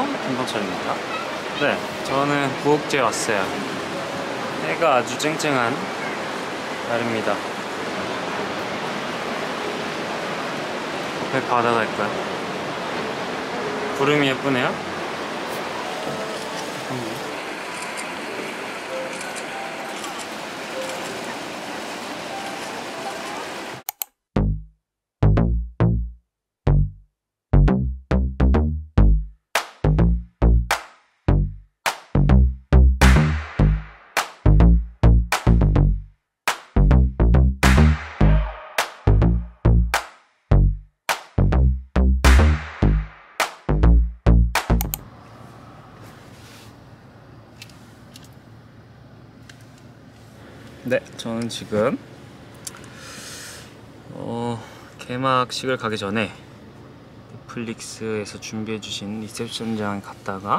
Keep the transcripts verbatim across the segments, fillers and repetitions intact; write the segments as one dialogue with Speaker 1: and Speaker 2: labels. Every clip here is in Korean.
Speaker 1: 김동철입니다. 네, 저는 부엌제에 왔어요. 해가 아주 쨍쨍한 날입니다. 앞에 바다가 있고요. 구름이 예쁘네요. 네, 저는 지금 어, 개막식을 가기 전에 넷플릭스에서 준비해주신 리셉션장에 갔다가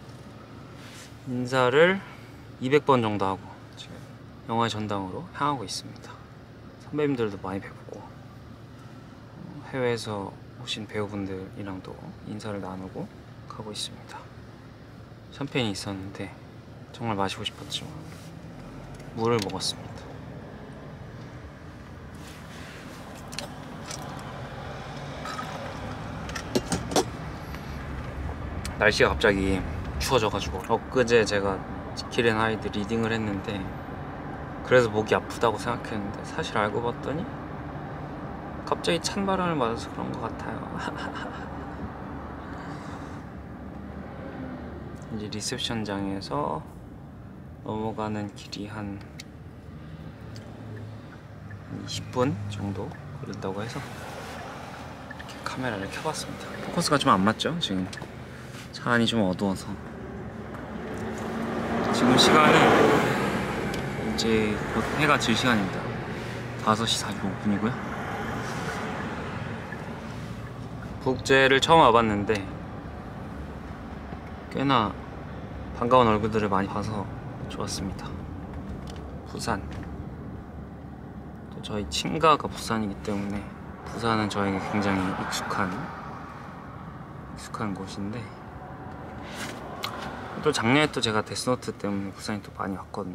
Speaker 1: 인사를 이백 번 정도 하고 지금 영화의 전당으로 향하고 있습니다. 선배님들도 많이 뵙고 해외에서 오신 배우분들이랑도 인사를 나누고 가고 있습니다. 샴페인이 있었는데 정말 마시고 싶었지만 물을 먹었습니다. 날씨가 갑자기 추워져가지고 엊그제 제가 지킬 앤 하이드 리딩을 했는데 그래서 목이 아프다고 생각했는데 사실 알고 봤더니 갑자기 찬바람을 맞아서 그런 것 같아요. 이제 리셉션장에서 넘어가는 길이 한 이십 분 정도 걸린다고 해서 이렇게 카메라를 켜봤습니다. 포커스가 좀 안 맞죠? 지금 차 안이 좀 어두워서. 지금 시간은 이제 곧 해가 질 시간입니다. 다섯 시 사십오 분이고요 부엌제를 처음 와봤는데 꽤나 반가운 얼굴들을 많이 봐서 좋았습니다. 부산, 또 저희 친가가 부산이기 때문에 부산은 저에게 굉장히 익숙한 익숙한 곳인데 또 작년에 또 제가 데스노트 때문에 부산에 또 많이 왔거든요.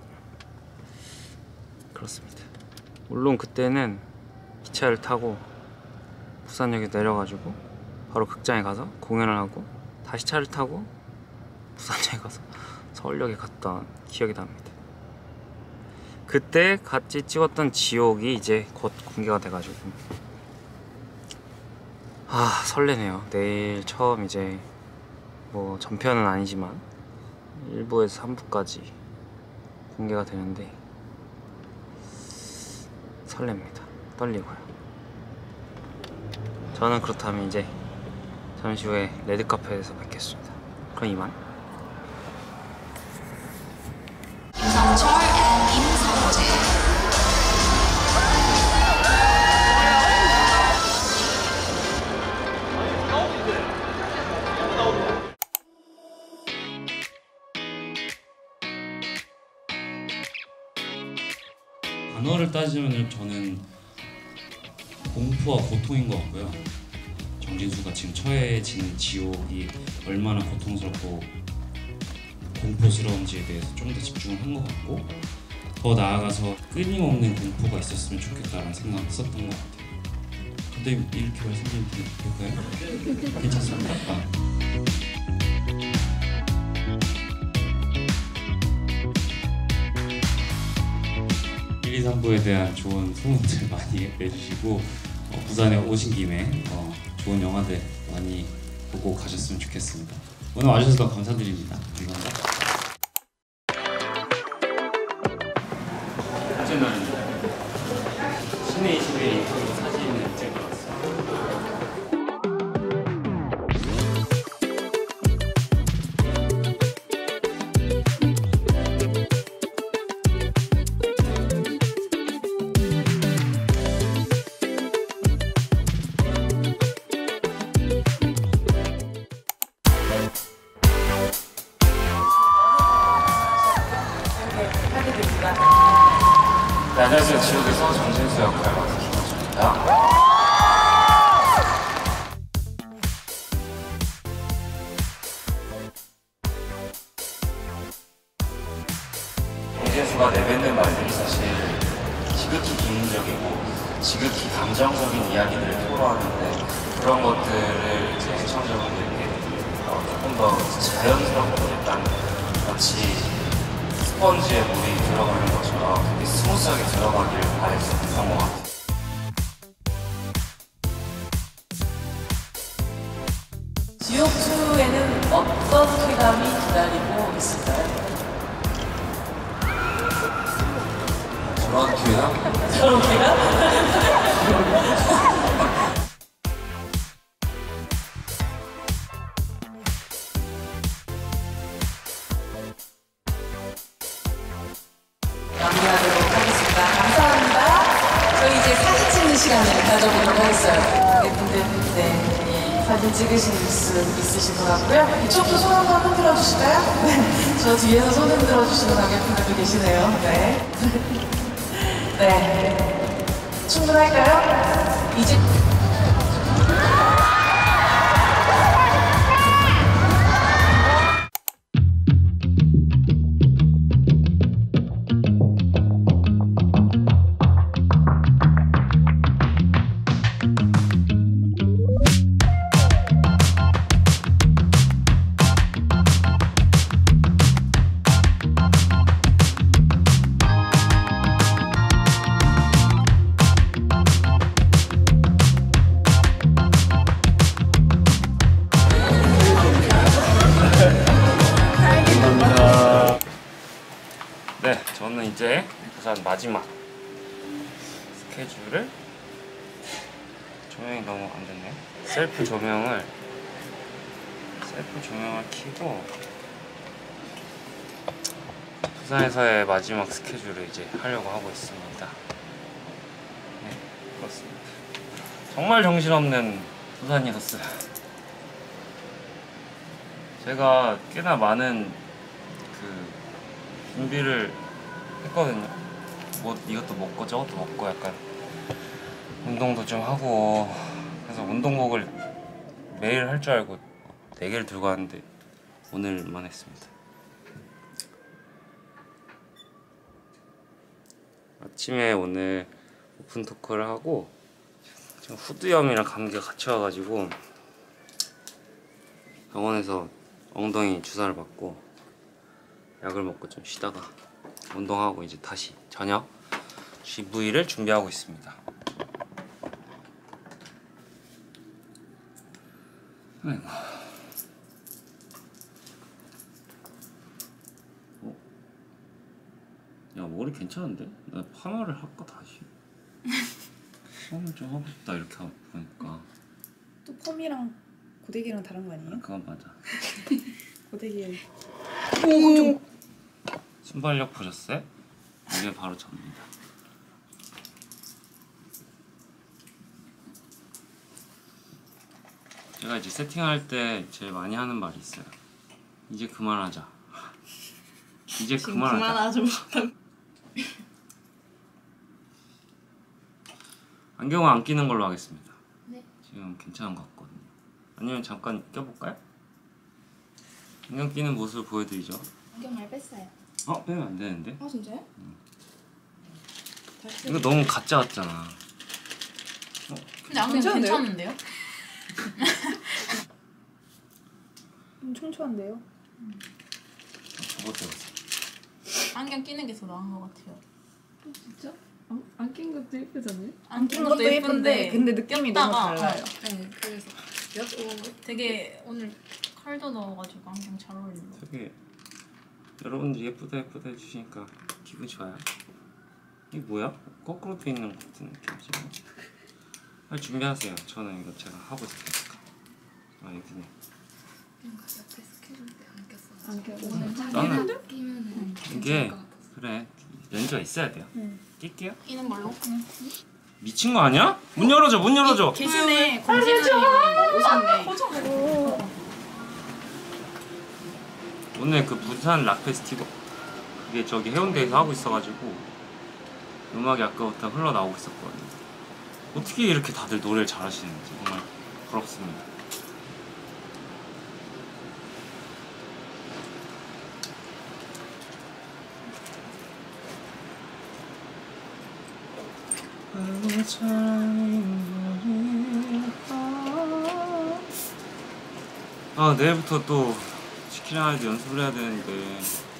Speaker 1: 그렇습니다. 물론 그때는 기차를 타고 부산역에 내려가지고 바로 극장에 가서 공연을 하고 다시 차를 타고 부산역에 가서 서울역에 갔던 기억이 납니다. 그때 같이 찍었던 지옥이 이제 곧 공개가 돼가지고 아 설레네요. 내일 처음 이제 뭐 전편은 아니지만 일 부에서 삼 부까지 공개가 되는데 설렙니다. 떨리고요. 저는 그렇다면 이제 잠시 후에 레드카펫에서 뵙겠습니다. 그럼 이만.
Speaker 2: 김성철 and 김성재.
Speaker 3: 단어를 따지면 저는 공포와 고통인 것 같고요. 정진수가 지금 처해지는 지옥이 얼마나 고통스럽고 공포스러운지에 대해서 좀 더 집중을 한 것 같고 더 나아가서 끊임없는 공포가 있었으면 좋겠다라는 생각을 했었던 것 같아요. 근데 이렇게 말씀드리면 될까요? 괜찮습니까? 아. 일, 이, 삼 부에 대한 좋은 소문들 많이 해주시고 어, 부산에 오신 김에 어, 좋은 영화들 많이 보고 가셨으면 좋겠습니다. 오늘 와주셔서 감사드립니다. 감사합니다.
Speaker 1: 사진은 신의 이십일 인터뷰 사진을 찍어봤어요. 네, 안녕하세요. 지옥에서 정진수 역할을 맡은 김원준입니다. 백예수가 내뱉는 말들이 사실 지극히 기능적이고 지극히 감정적인 이야기들을 토로하는데 그런 것들을 이제 시청자분들께 어, 조금 더 자연스럽게 약간 마치 스펀지에 물이 들어가는 것처럼 되게 스무스하게 들어가기를 바랬었던 것 같아요.
Speaker 4: 지옥투에는 어떤 쾌감이 기다리고 있을까요?
Speaker 1: 저런 쾌감?
Speaker 4: 저런 쾌감? 마무리하도록 하겠습니다. 감사합니다. 저희 이제 사진 찍는 시간을 가져보도록 하겠어요. 예쁜들, 네. 사진 찍으실 수 있으실 것 같고요. 이쪽도 손 한번 흔들어 주실까요? 네. 저 뒤에서 손 흔들어 주시는 관객분들도 계시네요. 네. 네. 충분할까요? 이제.
Speaker 1: 네, 저는 이제 부산 마지막 스케줄을 조명이 너무 안 됐네요. 셀프 조명을 셀프 조명을 켜고 부산에서의 마지막 스케줄을 이제 하려고 하고 있습니다. 네, 그렇습니다. 정말 정신없는 부산이었어요. 제가 꽤나 많은 그 준비를 했거든요. 뭐 이것도 먹고 저것도 먹고 약간 운동도 좀 하고 그래서 운동복을 매일 할 줄 알고 네 개를 들고 왔는데 오늘만 했습니다. 아침에 오늘 오픈 토크를 하고 지금 후두염이랑 감기가 같이 와가지고 병원에서 엉덩이 주사를 받고 약을 먹고 좀 쉬다가 운동하고 이제 다시 저녁 지브이를 준비하고 있습니다. 아이고. 어? 야, 머리 괜찮은데? 나 파마를 할까 다시? 파마 좀 하고 싶다 이렇게 하고 보니까.
Speaker 5: 또 펌이랑 고데기랑 다른 거 아니에요?
Speaker 1: 그건 맞아.
Speaker 5: 고데기.
Speaker 1: 오! 순발력 보셨어요? 이게 바로 접니다. 제가 이제 세팅할 때 제일 많이 하는 말이 있어요. 이제 그만하자. 이제 그만하자.
Speaker 5: 그만하자.
Speaker 1: 안경을 안 끼는 걸로 하겠습니다.
Speaker 2: 네.
Speaker 1: 지금 괜찮은 것 같거든요. 아니면 잠깐 껴볼까요? 안경 끼는 모습을 보여드리죠.
Speaker 2: 안경 말 뺐어요.
Speaker 1: 어? 빼면 안 되는데?
Speaker 2: 아 진짜요?
Speaker 1: 응. 이거 너무 가짜 같잖아. 어?
Speaker 2: 근데 안경
Speaker 5: 괜찮은데요?
Speaker 2: 괜찮은데요?
Speaker 5: 좀 청초한데요?
Speaker 1: 저거 찍었어.
Speaker 2: 안경 끼는 게 더 나은 것 같아요.
Speaker 5: 진짜? 안 낀 것도 예쁘잖아요?
Speaker 2: 안 낀
Speaker 5: 것도
Speaker 2: 것도 예쁜데
Speaker 5: 근데 느낌이 너무
Speaker 2: 꼈다가,
Speaker 5: 달라요.
Speaker 2: 네, 그래서 되게 오늘 칼도 넣어가지고 안경 잘 어울린다.
Speaker 1: 되게 여러분들이 예쁘다 예쁘다 해주시니까 기분 좋아요. 이게 뭐야? 거꾸로 돼 있는 것 같은 느낌이지. 빨리 준비하세요. 저는 이거 제가 하고 있을 테니까. 아 여기네.
Speaker 2: 옆에 스케줄 때 안 꼈어.
Speaker 5: 안 껴.
Speaker 1: 나는
Speaker 2: 끼면은
Speaker 1: 이게 그래 렌즈가 있어야 돼요.
Speaker 5: 응.
Speaker 1: 낄게요.
Speaker 2: 끼는 걸로?
Speaker 1: 미친 거 아니야? 문 열어줘 문 열어줘.
Speaker 2: 계시네. 공진아님 오셨네.
Speaker 1: 오늘 그 부산 락 페스티벌 그게 저기 해운대에서 하고 있어가지고 음악이 아까부터 흘러나오고 있었거든요. 어떻게 이렇게 다들 노래를 잘하시는지 정말 부럽습니다. 아 내일부터 또 치킨 아이드 연습을 해야 되는데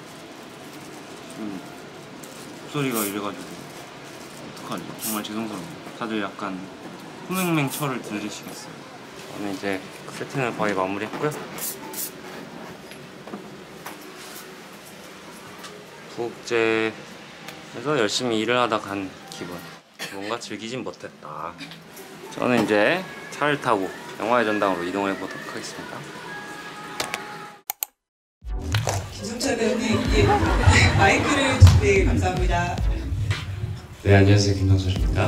Speaker 1: 지금 목소리가 이래가지고 어떡하지? 정말 죄송스러워요. 다들 약간 호맹맹철을 들리시겠어요. 저는 이제 세팅을 거의 마무리했고요. 부국제에서 열심히 일을 하다 간 기분. 뭔가 즐기진 못했다. 저는 이제 차를 타고 영화의 전당으로 이동을 해보도록 하겠습니다.
Speaker 4: 김성철 배우님, 예, 마이크를 네, 감사합니다.
Speaker 3: 네, 안녕하세요. 김성철입니다.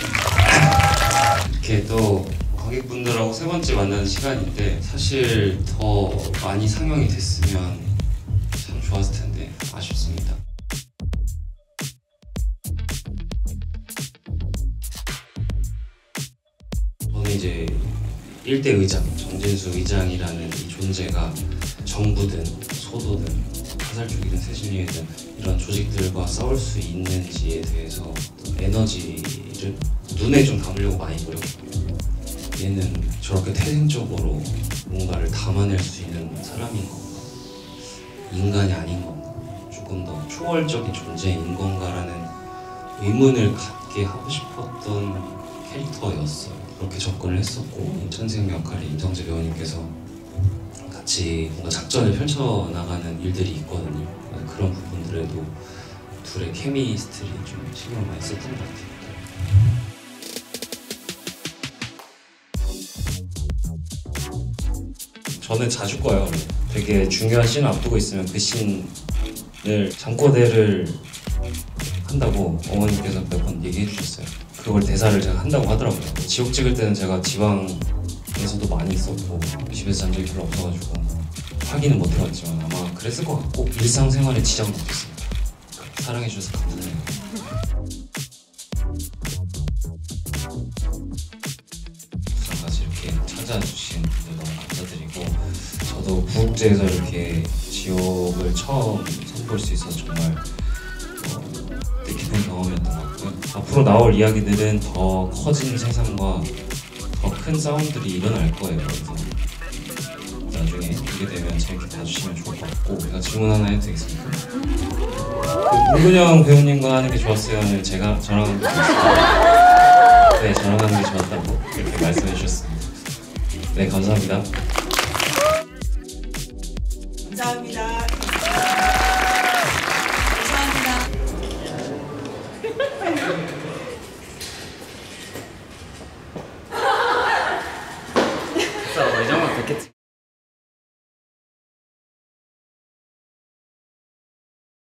Speaker 3: 이렇게 또 관객분들하고 세 번째 만나는 시간인데 사실 더 많이 상영이 됐으면 참 좋았을 텐데 아쉽습니다. 저는 이제 일대 의장, 정진수 의장이라는 이 존재가 정부든 소도든 화살촉이든 새신리회든 이런 조직들과 싸울 수 있는지에 대해서 에너지를 눈에 좀 담으려고 많이 노력했고요. 얘는 저렇게 태생적으로 뭔가를 담아낼 수 있는 사람인 건가? 인간이 아닌 건가? 조금 더 초월적인 존재인 건가라는 의문을 갖게 하고 싶었던 캐릭터였어요. 그렇게 접근을 했었고 인천생 역할의 이정재 배우님께서 같이 뭔가 작전을 펼쳐나가는 일들이 있거든요. 그런 부분들에도 둘의 케미스트리 좀 신경 많이 썼던 것 같아요. 저는 자주 꺼요. 되게 중요한 씬을 앞두고 있으면 그 씬을 잠꼬대를 한다고 어머님께서 몇 번 얘기해 주셨어요. 그걸 대사를 제가 한다고 하더라고요. 지옥 찍을 때는 제가 지방에서도 많이 있었고 집에서 잔 적이 별로 없어가지고 확인은 못 해봤지만 아마 그랬을 것 같고 일상생활에 지장은 없었습니다. 사랑해 주셔서 감사해요. 부산까지 이렇게 찾아주신 분들 너무 감사드리고 저도 부국제에서 이렇게 지옥을 처음 선보일 수 있어서 정말 깊은 경험이었던 것 같고요. 앞으로 나올 이야기들은 더 커진 세상과 더 큰 싸움들이 일어날 거예요. 그래서 나중에 보게 되면 재밌게 봐주시면 좋을 것 같고 제가 질문 하나 해도 되겠습니까? 그 문근영 배우님과 하는 게 좋았어요는 제가 저랑 하는 게 좋았어요. 네, 저랑 하는 게 좋았다고 이렇게 말씀해 주셨습니다. 네, 감사합니다.